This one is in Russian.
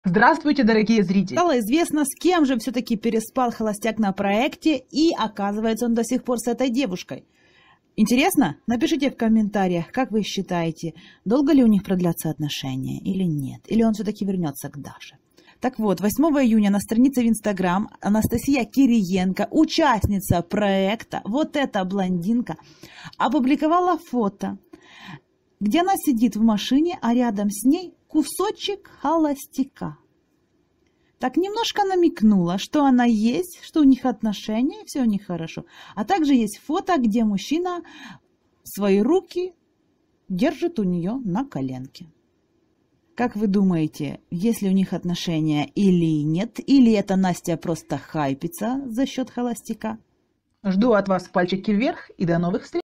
Здравствуйте, дорогие зрители! Стало известно, с кем же все-таки переспал холостяк на проекте, и оказывается, он до сих пор с этой девушкой. Интересно? Напишите в комментариях, как вы считаете, долго ли у них продлятся отношения или нет, или он все-таки вернется к Даше. Так вот, 8 июня на странице в Инстаграм Анастасия Кириенко, участница проекта, вот эта блондинка, опубликовала фото, где она сидит в машине, а рядом с ней кусочек холостяка. Так немножко намекнула, что она есть, что у них отношения, и все у них хорошо. А также есть фото, где мужчина свои руки держит у нее на коленке. Как вы думаете, есть ли у них отношения или нет? Или это Настя просто хайпится за счет холостяка? Жду от вас пальчики вверх и до новых встреч!